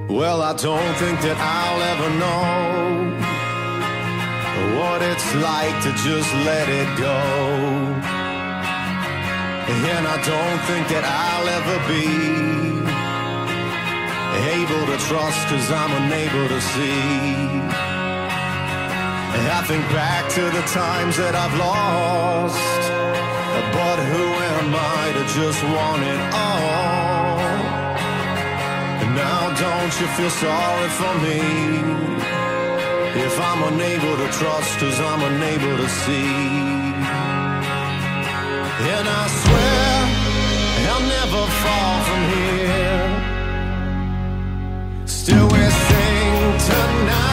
Well, I don't think that I'll ever know what it's like to just let it go. And I don't think that I'll ever be able to trust, 'cause I'm unable to see. I think back to the times that I've lost, but who am I to just want it all? Now don't you feel sorry for me if I'm unable to trust, 'cause I'm unable to see. And I swear I'll never fall from here. Still we sing tonight.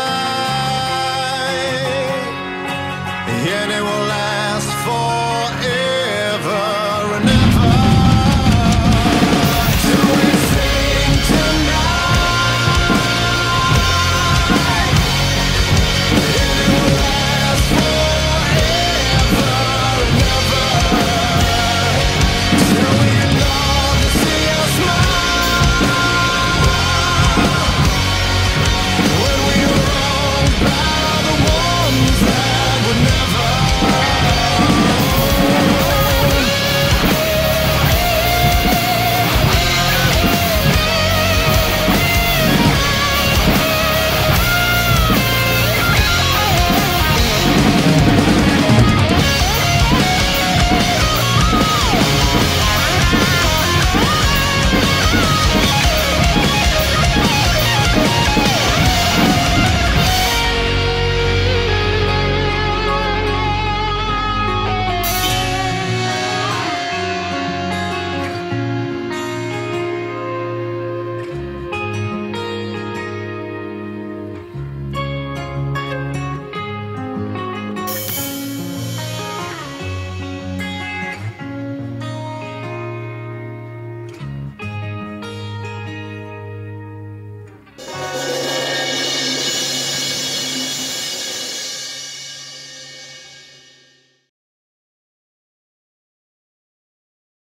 Tonight, and it will last forever.